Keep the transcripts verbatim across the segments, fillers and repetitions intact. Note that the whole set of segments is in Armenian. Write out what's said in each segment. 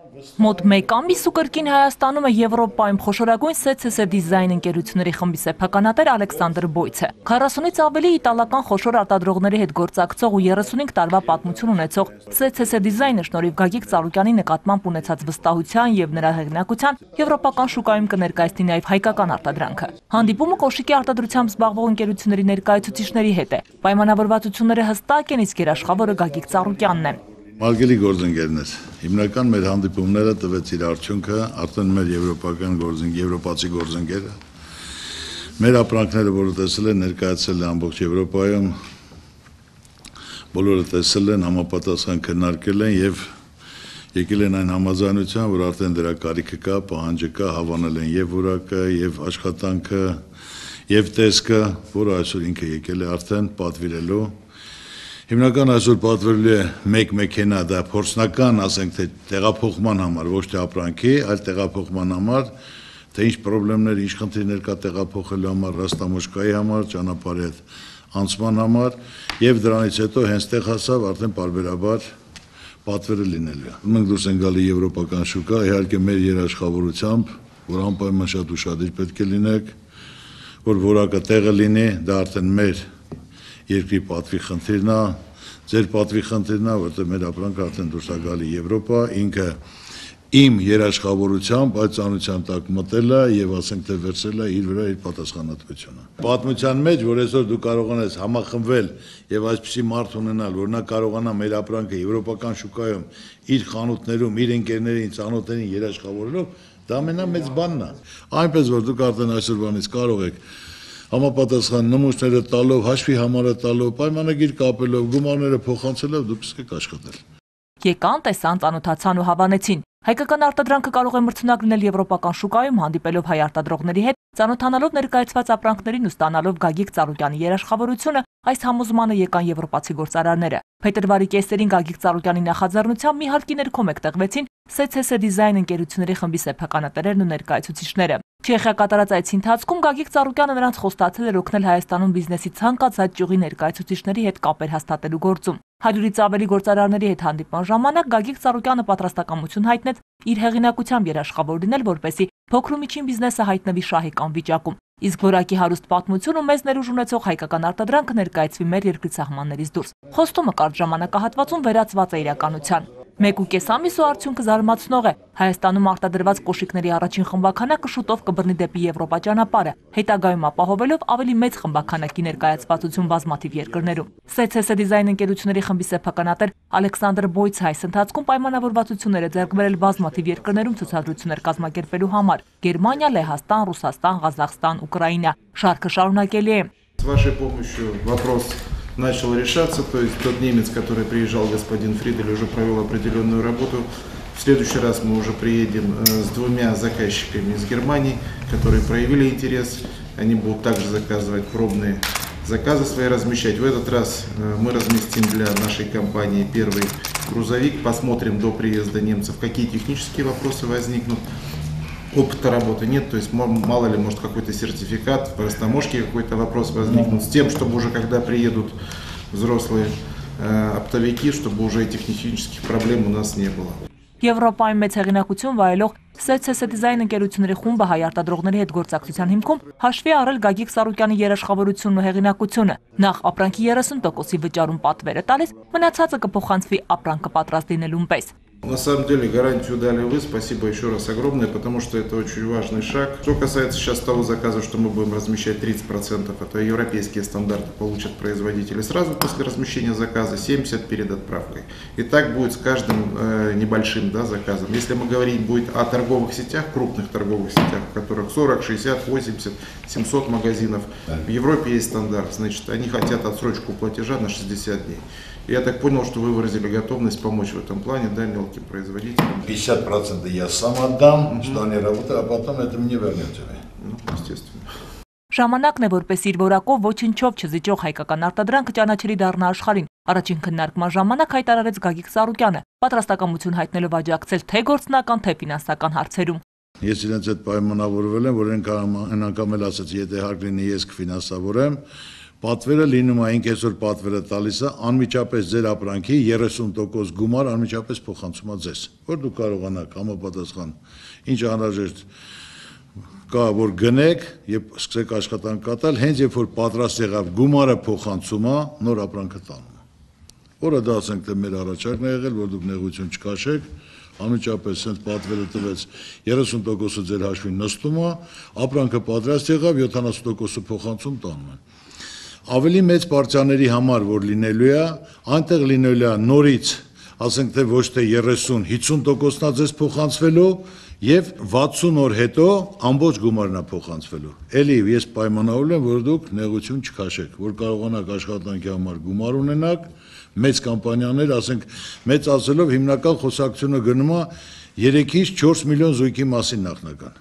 Մոտ մեկ ամիս ու կրկին Հայաստանում է Եվրոպայում խոշորագույն Սե Ցե Սե դիզայն ընկերությունների խմբի սեփականատեր Ալեքսանդր Բոյցը։ քառասունից ավելի իտալական խոշոր արտադրողների հետ գործակցող ու երեսունհինգ տարվա պատմություն ունեցող Սե Ցե Սե դիզայնը շնորհիվ Գագիկ Ծառուկյանի նկատմամբ ունեցած վստահության եւ նրա հեղինակության եվրոպական շուկայում կներկայացնի նաեւ հայկական արտադրանքը։ Հանդիպումը կոշիկի արտադրությամբ զբաղվող ընկերությունների ներկայացուցիչների հետ է։ Պայմանավորվածությունները հստակ են, իսկ երաշխավորը Գագիկ Ծառուկյանն է։ Մարգելի գործընկերներ, հիմնական մեր հանդիպումները տվեց իր արդյունքը արդեն մեր եվրոպական գործընկ, եվրոպացի գործընկերը մեր ապրանքները, որը տեսել են, ներկայացել է ամբողջ Եվրոպայում, բոլորը տեսել են, համապատասխան քննարկել են եւ եկել են այն համաձայնության, որ արդեն դրա կարիքը կա, պահանջը կա, հավանել են եւ որակը, եւ աշխատանքը, եւ տեսքը, որը այսօր ինքը եկել է արդեն պատվիրելու։ Հիմնական այսօր պատվիրելու է մեկ մեքենա, դա փորձնական, ասենք թե տեղափոխման համար, ոչ թե ապրանքի, այլ տեղափոխման համար, թե ինչ խնդիրներ, ինչ խնդիրներ կա տեղափոխելու համար, ռաստամոშկայի համար, ճանապարհի հետ անցման համար, եւ դրանից հետո հենց տեղ հասավ արդեն պարբերաբար պատվերը լինելու։ Մենք դուրս ենք գալի եվրոպական շուկա, իհարկե մեր երաշխավորությամբ, որ անպայման շատ ուշադիր պետք է լինեք, որ որակը տեղը լինի, դա արդեն մեր երկրի պատվի խնդիրն է, ձեր պատվի խնդիրն է, որտեղ մեր ապրանքը արդեն դուրս է գալի Եվրոպա, ինքը իմ երաշխավորությամբ այդ ծանոթության տակ մտել է եւ ասենք թե վերցրել է իր վրա իր պատասխանատվությունը։ Պատմության մեջ, որ այսօր դու կարողանաս համախմբվել եւ այսպիսի մարդ ունենալ, որ նա կարողանա մեր ապրանքը եվրոպական շուկայում իր խանութներում, իր ընկերներին, ծանոթներին երաշխավորելով, դա ամենամեծ բանն է։ Այնպես որ դուք արդեն այսօրվանից կարող եք համապատասխան նմուշները տալով, հաշվի համարը տալով, պայմանագիր կապելով, գումարները փոխանցելով դուք սկսեք աշխատել։ Եկան, տեսան, ծանոթացան ու հավանեցին։ Հայկական արտադրանքը կարող է մրցունակ լինել եվրոպական շուկայում, հանդիպելով հայ արտադրողների հետ, ծանոթանալով ներկայացված ապրանքներին ու ստանալով Գագիկ Ծառուկյանի երաշխավորությունը, այս համոզմանը եկան եվրոպացի գործարարները։ Փետրվարի կեսերին Գագիկ Ծառուկյանի նախաձեռնությամբ մի հարկի ներքո մեկտեղվեցին Սե Ցե Սե դիզայն ընկերությունների խմբի սեփականատերերն ու ներկայացուցիչները։ Չեխիա կատարած այցի ընթացքում Գագիկ Ծառուկյանը նրանց խոստացել էր օգնել Հայաստանում բիզնեսի ցանկացած ճյուղի ներկայացուցիչների հետ կապեր հաստատելու գործում։ Հարյուրից ավելի գործարարների հետ հանդիպման ժամանակ Գագիկ Ծառուկյանը պատրաստակամություն հայտնեց իր հեղինակությամբ երաշխավոր լինել, որպեսզի փոքր ու միջին բիզնեսը հայտնվի շահեկան վիճակում։ Իսկ որակի հարուստ պատմություն ու մեծ ներուժ ունեցող հայկական արտադրանքը ներկայացվի մեր երկրի սահմաններից դուրս։ Խոստումը կարճ ժամանակահատվածում վերածված է իրականության։ Մեկ ու կես ամիս ու արդյունքը զարմացնող է։ Հայաստանում արտադրված կոշիկների առաջին խմբաքանակը շուտով կբռնի դեպի Եվրոպա ճանապարհը, հետագայում ապահովելով ավելի մեծ խմբաքանակի ներկայացվածություն բազմաթիվ երկրներում։ Սե Ցե Սե դիզայն ընկերությունների խմբի սեփականատեր Ալեքսանդր Բոյցը այս ընթացքում պայմանավորվածություններ է ձեռք բերել բազմաթիվ երկրներում ցուցադրություններ կազմակերպելու համար՝ Գերմանիա, Լեհաստան, Ռուսաստան, Ղազախստան, Ուկրաինա։ Շարքը շարունակելի է։ С вашей помощью вопрос начал решаться, то есть тот немец, который приезжал, господин Фридель, уже провел определенную работу. В следующий раз мы уже приедем с двумя заказчиками из Германии, которые проявили интерес. Они будут также заказывать пробные заказы свои, размещать. В этот раз мы разместим для нашей компании первый грузовик, посмотрим до приезда немцев, какие технические вопросы возникнут. Опыта работы нет, то есть мало ли, может какой-то сертификат, в растаможке какой-то вопрос возникнет, с тем, чтобы уже когда приедут взрослые э, оптовики, чтобы уже этих технических проблем у нас не было. Եվրոպայում մեծ հեղինակություն վայելող Սե Ցե Սե դիզայն ընկերությունների խումբը հայ արտադրողների հետ գործակցության հիմքում հաշվի առել Գագիկ Ծառուկյանի երաշխավորությունն ու հեղինակությունը։ Նախ ապրանքի երեսուն տոկոսի վճարում պատվերը տալիս, մնացածը կփոխանցվի ապրանքը պատրաստ լինելուն պես։ На самом деле гарантию дали вы, спасибо еще раз огромное, потому что это очень важный шаг. Что касается сейчас того заказа, что мы будем размещать тридцать процентов, это европейские стандарты получат производители сразу после размещения заказа, семьдесят процентов перед отправкой. И так будет с каждым э, небольшим, да, заказом. Если мы говорить будет о торговых сетях, крупных торговых сетях, в которых сорок, шестьдесят, восемьдесят, семьсот магазинов, в Европе есть стандарт, значит, они хотят отсрочку платежа на шестьдесят дней. Я так понял, что вы выразили готовность помочь в этом плане, да, мелким производителям. пятьдесят процентов я сам отдам, mm-hmm. что они работают, а потом это мне вернете. Ну, естественно. Ժամանակն է, որպես իր որակով ոչնչով չզիջող հայկական արտադրանքը ճանաչելի դառնա աշխարհին։ Առաջին քննարկման ժամանակ հայտարարեց Գագիկ Ծառուկյանը, պատրաստակամություն հայտնելով աջակցել թե գործնական, թե ֆինանսական հարցերում։ Ես իրենց հետ պայմանավորվել եմ, որ են անգամ էլ ասաց, եթե հարկ լինի ես կֆինանսավորեմ, պատվերը լինում է ինք այսօր պատվերը տալիս է անմիջապես ձեր ապրանքի երեսուն տոկոս գումար անմիջապես փոխանցում է ձեզ, որ դուք կարողանաք համապատասխան ինչ անհրաժեշտ կա, որ գնեք եւ սկսեք աշխատանք կատարել, հենց երբ որ պատրաստ եղավ գումարը փոխանցում է, նոր ապրանքը տանում է։ Որը դա ասենք թե մեր առաջարկն է եղել, որ դուք նեղություն չքաշեք, անմիջապես հենց պատվերը տվեց երեսուն տոկոսը ձեր հաշվին նստում է, ապրանքը պատրաստ եղավ, յոթանասուն տոկոսը փոխանցում տանում են։ Ավելի մեծ պարտիաների համար, որ լինելու է, այնտեղ լինելու է նորից, ասենք թե ոչ թե երեսուն, հիսուն տոկոսն է ձեզ փոխանցվելու եւ վաթսուն օր հետո ամբողջ գումարն է փոխանցվելու։ Էլի ես պայմանավորել եմ, որ դուք նեղություն չքաշեք, որ կարողանաք աշխատանքի համար գումար ունենաք, մեծ կամպանիաներ, ասենք մեծ ասելով հիմնական խոսակցությունը գնում է երեքից չորս միլիոն զույգի մասին նախնական։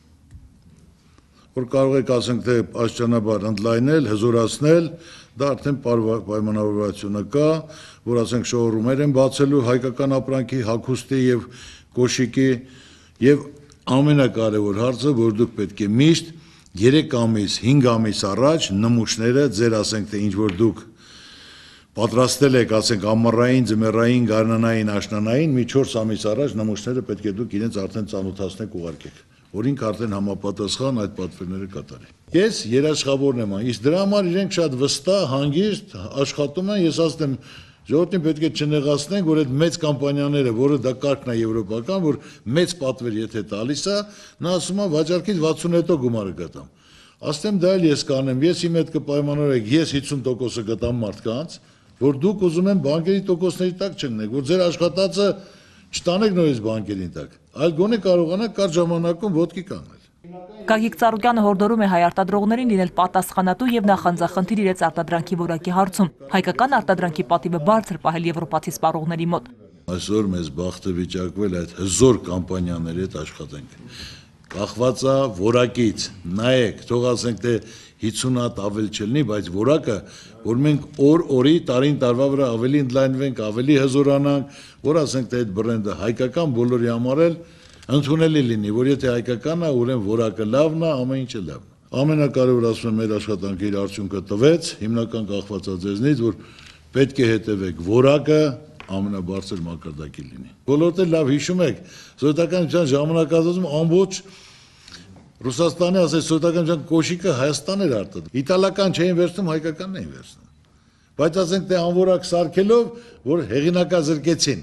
Որ կարող եք ասենք թե աստիճանաբար ընդլայնել, հզորացնել, դա արդեն պայմանավորվածությունը կա, որ ասենք շոուրումներ են բացելու հայկական ապրանքի, հագուստի եւ կոշիկի եւ ամենակարևոր հարցը, որ դուք պետք է միշտ երեք ամիս, հինգ ամիս առաջ նմուշները ձեր ասենք թե ինչ որ դուք պատրաստել եք, ասենք ամառային, ձմեռային, գարնանային, աշնանային, մի չորս ամիս առաջ նմուշները պետք է դուք իրենց արդեն ծանոթացնեք ուղարկեք, որ ինք արդեն համապատասխան այդ պատվերները կատարի։ Ես երաշխավորն եմ, իսկ դրա համար իրենք շատ վստահ, հանգիստ աշխատում են, ես ասում եմ, ժողովրդին պետք է չնեղացնենք, որ այդ մեծ կամպանիաները, որը դա կարգն է եվրոպական, որ մեծ պատվեր եթե տալիս է, նա ասում է վաճառքից վաթսուն հետո գումարը գտամ։ Ասեմ դա էլ ես կանեմ, ես իմ հետ կպայմանավորեք, ես հիսուն տոկոսը գտամ մարդկանց, որ դուք ուզում են բանկերի տոկոսների տակ չընկնեք, որ ձեր աշխատածը չտանեք նորից բանկերին տակ, այլ գոնե կարողանաք կարճ ժամանակում ոտքի կանգնել։ Գագիկ Ծառուկյանը հորդորում է հայ արտադրողներին լինել պատասխանատու եւ նախանձախնդիր իրենց արտադրանքի որակի հարցում։ Հայկական արտադրանքի պատիվը բարձր պահել եվրոպացի սպառողների մոտ։ Այսօր մեզ բախտը վիճակվել այդ հզոր կամպանիաների հետ աշխատենք։ Կախված է որակից, նայեք, թող ասենք թե հիսուն հատ ավել չլինի, բայց որակը, որ մենք օր-օրի տարին տարվա վրա ավելի ընդլայնվենք, ավելի հզորանանք, որ ասենք թե այդ բրենդը հայկական բոլորի համար էլ ընդունելի լինի, որ եթե հայկականն է, ուրեմն որակը լավն է, ամեն ինչը լավն է։ Ամենակարևորը ասում եմ, մեր աշխատանքի իր արդյունքը տվեց, հիմնական կախված է ձեզնից, որ պետք է հետևեք որակը ամենաբարձր մակարդակի լինի։ Բոլորդ էլ լավ հիշում եք, սովետականության ժամանակահատվածում ամբողջ Ռուսաստանի, ասես սովետականության կոշիկը Հայաստան էր արտադրում։ Իտալական չէին վերցնում, հայկականն էին վերցնում։ Բայց ասենք թե անորակ սարքելով, որ հեղինակազրկեցին։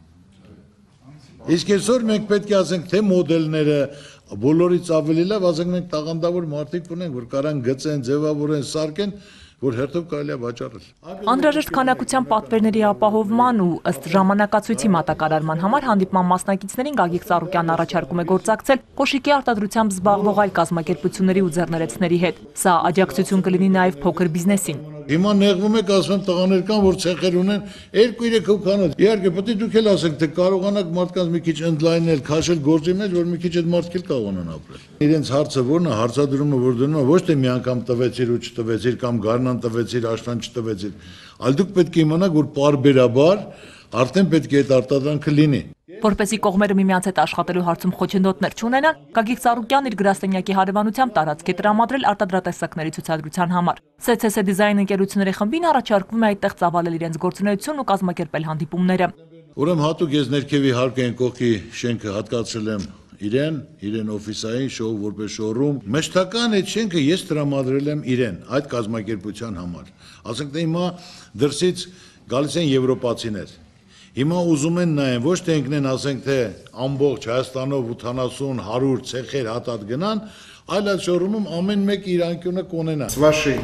Իսկ այսօր մենք պետք է ասենք թե մոդելները բոլորից ավելի լավ, ասենք մենք տաղանդավոր մարդիկ ունենք, որ կարան գծեն, ձևավորեն, սարքեն, որ հերթով կարելի է վաճառել։ Անհրաժեշտ քանակության պատվերների ապահովման ու ըստ ժամանակացույցի մատակարարման համար հանդիպման մասնակիցներին Գագիկ Ծառուկյանն առաջարկում է գործակցել կոշիկի արտադրությամբ զբաղվող այլ կազմակերպությունների ու ձեռներեցների հետ։ Սա աջակցություն կլինի նաև փոքր բիզնեսին։ Հիմա նեղվում եք, ասում եմ տղաներ կան, որ ցեխեր ունեն երկու-երեք հոգանոց։ Իհարկե, պետք է դուք էլ ասեք, թե կարողանաք մարդկանց մի քիչ ընդլայնել, քաշել գործի մեջ, որ մի քիչ այդ մարդիկ էլ կարողանան ապրել։ Իրենց հարցը ո՞րն է, հարցադրումը որ դնում է, ոչ թե մի անգամ տվեցիր ու չտվեցիր կամ գարնան տվեցիր, աշնան չտվեցիր, այլ դուք պետք է իմանաք, որ պարբերաբար արդեն պետք է այդ արտադրանքը լինի։ Որպեսզի կողմերը միմյանց հետ աշխատելու հարցում խոչընդոտներ չունենան, Գագիկ Ծառուկյանն իր գրասենյակի հարևանությամբ տարածք է տրամադրել արտադրատեսակների ցուցադրության համար։ Սե Ցե Սե դիզայն ընկերությունների խմբին առաջարկվում է այդտեղ ծավալել իրենց գործունեությունն ու կազմակերպել հանդիպումները։ Ուրեմն հատուկ ես ներքևի հարկային կողքի շենքը հատկացրել եմ իրեն, իրեն օֆիսային շոու որպես շոուրում։ Մշտական այդ շենքը ես տրամադրել եմ իրեն, այդ կազմակերպության համար։ Ասենք թե հիմա դրսից գալիս են եվրոպացիներ։ Հիմա ուզում են նայեն, ոչ թե ընկնեն, ասենք թե ամբողջ Հայաստանով ութանասուն հարյուր ցեխեր հատատ գնան, այլ այդ շոուրումում ամեն մեկ իր անկյունը կունենա։ С вашей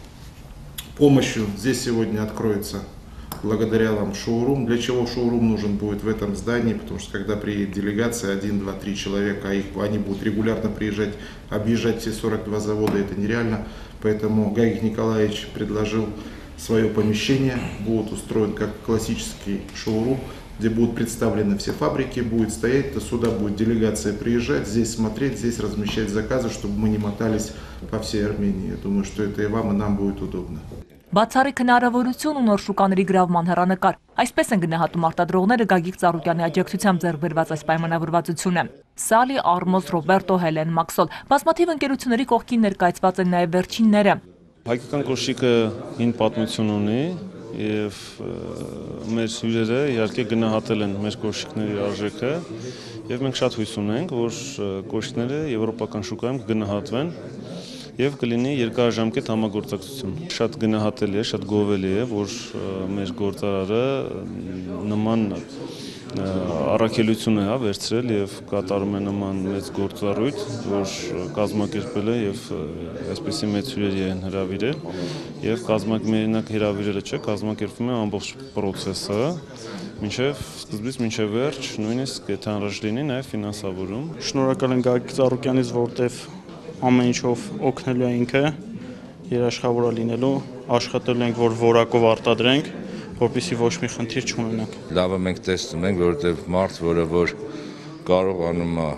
помощью здесь сегодня откроется благодаря вам шоурум. Для чего шоурум нужен будет в этом здании? Потому что когда приедет делегация, один, два, три человека, а их, они будут регулярно приезжать, объезжать все сорок два завода, это нереально. Поэтому Гагик Николаевич предложил свое помещение, будет устроен как классический шоурум, где будут представлены все фабрики, будет стоять, то сюда будет делегация приезжать, здесь смотреть, здесь размещать заказы, чтобы мы не мотались по всей Армении. Я думаю, что это и вам, и нам будет удобно. Բացառիկ հնարավորություն ու նոր շուկաների գրավման հեռանկար։ Այսպես են գնահատում արտադրողները Գագիկ Ծառուկյանի աջակցությամբ ձեռք բերված այս պայմանավորվածությունը։ Սալի, Արմոզ, Ռոբերտո, Հելեն, Մաքսոլ, բազմաթիվ ընկերությունների կողքին ներկայացված են նաև վերջինները։ Հայկական կոշիկը հին պատմություն ունի եւ մեր հյուրերը իհարկե գնահատել են մեր կոշիկների արժեքը եւ մենք շատ հույս ունենք, որ կոշիկները եվրոպական շուկայում կգնահատվեն եւ կլինի երկարաժամկետ համագործակցություն։ Շատ գնահատելի է, շատ գովելի է, որ մեր գործարարը նման առաքելություն է վերցրել եւ կատարում է նման մեծ գործառույթ, որ կազմակերպել է եւ այսպեսի մեծ հյուրերի են հրավիրել եւ կազմակերպմենակ հրավիրելը չէ, կազմակերպվում է ամբողջ process-ը, մինչեւ սկզբից մինչեւ վերջ, նույնիսկ եթե անհրաժեշտ լինի նաեւ ֆինանսավորում։ Շնորհակալ եմ Գագիկ Ծառուկյանից, որտեվ ամեն ինչով օգնելու է ինքը, երաշխավորը լինելու, աշխատելու ենք, որ որակով արտադրենք, որպեսզի ոչ մի խնդիր չունենանք։ Լավը մենք տեսնում ենք, որովհետև մարդ, որը որ կարողանում է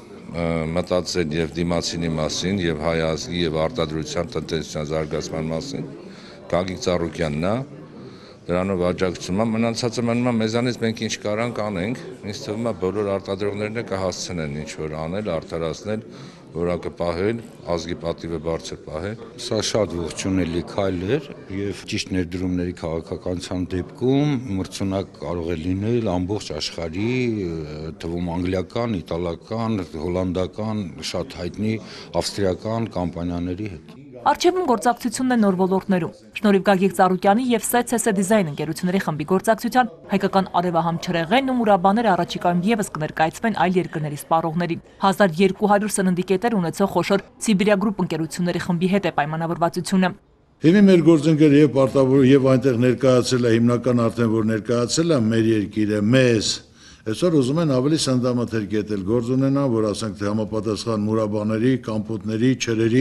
մտածել եւ դիմացինի մասին, եւ հայ ազգի եւ արտադրության տնտեսության զարգացման մասին, Գագիկ Ծառուկյանն է, դրանով աջակցում է, մնացածը մնում է մեզանից մենք ինչ կարանք անենք, ինձ թվում է բոլոր արտադրողներն կհասցնեն ինչ որ անել, արդարացնել, որակը պահել, ազգի պատիվը բարձր պահել։ Սա շատ ողջունելի քայլ էր եւ ճիշտ ներդրումների քաղաքականության դեպքում մրցունակ կարող է լինել ամբողջ աշխարհի, թվում անգլիական, իտալական, հոլանդական, շատ հայտնի ավստրիական կամպանիաների հետ։ Առջևում գործակցությունն է նոր ոլորտներում։ Շնորհիվ Գագիկ Ծառուկյանի եւ Ս Ց Ս դիզայն ընկերությունների խմբի գործակցության հայկական արևահամ չրեղենն ու մուրաբաները առաջիկայում եւս կներկայացվեն այլ երկրների սպառողներին։ հազար երկու հարյուր սննդի կետեր ունեցող խոշոր Սիբիրիա գրուպ ընկերությունների խմբի հետ է պայմանավորվածությունը։ Հիմի մեր գործընկերը եւ պարտավոր եւ այնտեղ ներկայացել է հիմնական արդեն որ ներկայացել է մեր երկիրը մեզ Այսօր ուզում են ավելի սննդամթեր կետել գործ ունենան, որ ասենք թե համապատասխան մուրաբաների, կամպոտների, չրերի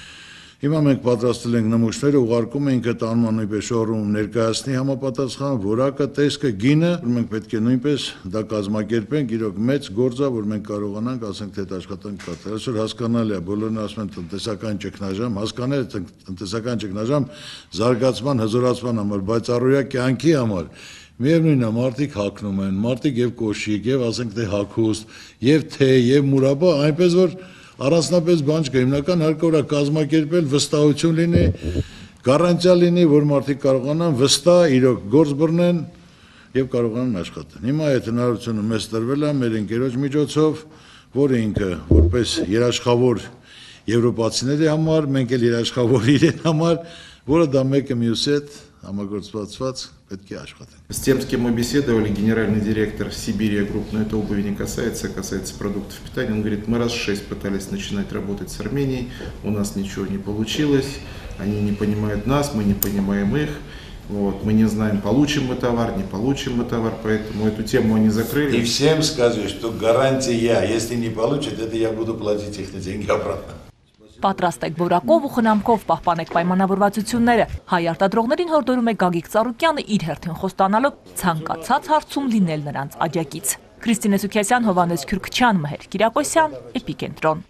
Հիմա մենք պատրաստել ենք նմուշները, ուղարկում ենք այդ անման նույնպես շոռում ներկայացնի համապատասխան որակը, տեսքը, գինը, մենք պետք է նույնպես դա կազմակերպենք, իրոք մեծ գործ է, որ մենք կարողանանք, ասենք թե այդ աշխատանք կատարել։ Այսօր հասկանալի է, բոլորն ասում են տնտեսական ճգնաժամ, հասկանալի է տնտեսական ճգնաժամ զարգացման, հզորացման համար, բայց առօրյա կյանքի համար Միևնույնն է, մարդիկ հագնում են, մարդիկ եւ կոշիկ, եւ ասենք թե հագուստ, եւ թե, եւ մուրաբա, այնպես որ Առանձնապես բան չկա, հիմնական հարկավոր է կազմակերպել, վստահություն լինի, գարանտիա լինի, որ մարդիկ կարողանան վստահ իրոք գործ բռնեն եւ կարողանան աշխատել։ Հիմա այդ հնարավորությունը մեզ տրվել է մեր ընկերոջ միջոցով, որը ինքը որպես երաշխավոր եվրոպացիների համար, մենք էլ երաշխավոր իրեն համար, որը դա մեկը մյուսի հետ համագործակցված պետք է աշխատենք։ С тем, с кем мы беседовали, генеральный директор Сибирия Групп, но это обуви не касается, касается продуктов питания, он говорит, мы раз шесть пытались начинать работать с Арменией, у нас ничего не получилось, они не понимают нас, мы не понимаем их, вот, мы не знаем, получим мы товар, не получим мы товар, поэтому эту тему они закрыли. И всем скажу, что гарантия, если не получат, это я буду платить их на деньги обратно. Պատրաստեք որակով ու խնամքով պահպանեք պայմանավորվածությունները։ Հայ արտադրողներին հորդորում է Գագիկ Ծառուկյանը իր հերթին խոստանալով ցանկացած հարցում լինել նրանց աջակից։ Քրիստինե Սուքիասյան, Հովհաննես Քյուրքչյան, Մհեր Կիրակոսյան, Էպիկենտրոն։